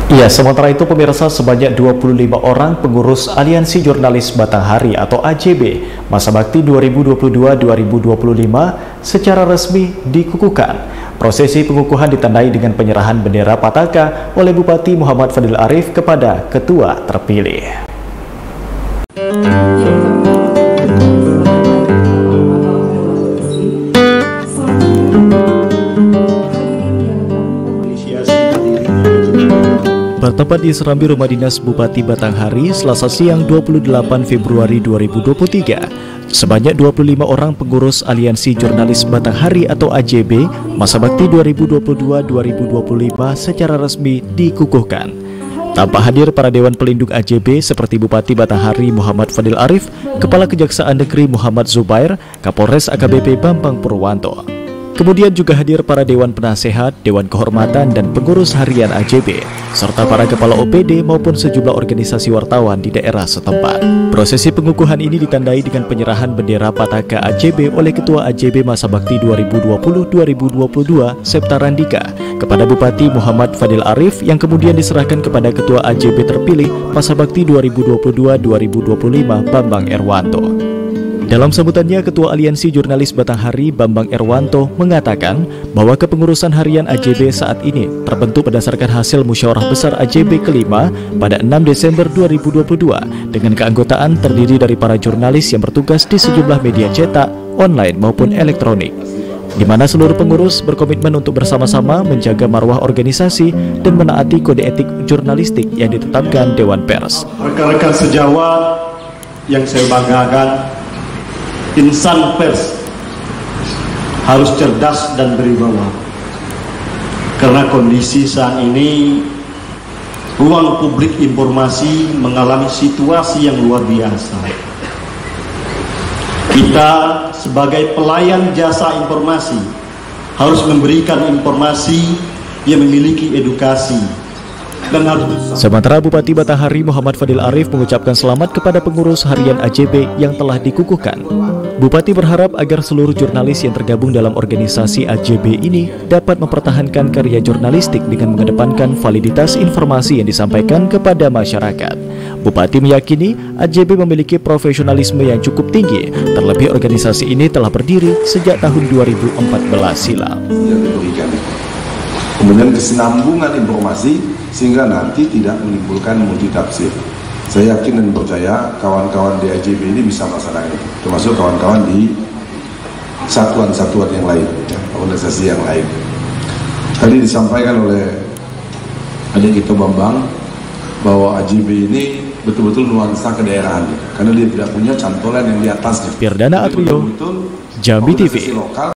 Ya, sementara itu pemirsa, sebanyak 25 orang pengurus Aliansi Jurnalis Batanghari atau AJB masa bakti 2022-2025 secara resmi dikukuhkan. Prosesi pengukuhan ditandai dengan penyerahan bendera Pataka oleh Bupati Muhammad Fadil Arif kepada ketua terpilih. Bertempat di serambi Rumah Dinas Bupati Batanghari, Selasa siang 28 Februari 2023, sebanyak 25 orang pengurus Aliansi Jurnalis Batanghari atau AJB masa bakti 2022-2025 secara resmi dikukuhkan. Tanpa hadir para Dewan Pelindung AJB seperti Bupati Batanghari Muhammad Fadil Arif, Kepala Kejaksaan Negeri Muhammad Zubair, Kapolres AKBP Bambang Purwanto. Kemudian juga hadir para Dewan Penasehat, Dewan Kehormatan, dan pengurus harian AJB, serta para kepala OPD maupun sejumlah organisasi wartawan di daerah setempat. Prosesi pengukuhan ini ditandai dengan penyerahan bendera Pataka AJB oleh Ketua AJB Masa Bakti 2020-2022 Septa Randika kepada Bupati Muhammad Fadil Arif, yang kemudian diserahkan kepada Ketua AJB terpilih Masa Bakti 2022-2025 Bambang Erwanto. Dalam sambutannya, Ketua Aliansi Jurnalis Batanghari Bambang Erwanto mengatakan bahwa kepengurusan harian AJB saat ini terbentuk berdasarkan hasil musyawarah besar AJB kelima pada 6 Desember 2022 dengan keanggotaan terdiri dari para jurnalis yang bertugas di sejumlah media cetak, online maupun elektronik, di mana seluruh pengurus berkomitmen untuk bersama-sama menjaga marwah organisasi dan menaati kode etik jurnalistik yang ditetapkan Dewan Pers. Rekan-rekan sejawat yang saya banggakan, insan pers harus cerdas dan berwibawa, karena kondisi saat ini ruang publik informasi mengalami situasi yang luar biasa. Kita sebagai pelayan jasa informasi harus memberikan informasi yang memiliki edukasi. Sementara Bupati Batanghari Muhammad Fadil Arif mengucapkan selamat kepada pengurus harian AJB yang telah dikukuhkan. Bupati berharap agar seluruh jurnalis yang tergabung dalam organisasi AJB ini dapat mempertahankan karya jurnalistik dengan mengedepankan validitas informasi yang disampaikan kepada masyarakat. Bupati meyakini AJB memiliki profesionalisme yang cukup tinggi, terlebih organisasi ini telah berdiri sejak tahun 2014 silam. Kemudian kesinambungan informasi sehingga nanti tidak menimbulkan multitafsir. Saya yakin dan percaya kawan-kawan di AJB ini bisa melaksanakan itu, termasuk kawan-kawan di satuan-satuan yang lain, organisasi yang lain. Tadi disampaikan oleh adik kita Bambang bahwa AJB ini betul-betul nuansa kedaerahan, karena dia tidak punya cantolan yang di atasnya. Firdana Atrio, Jambi TV.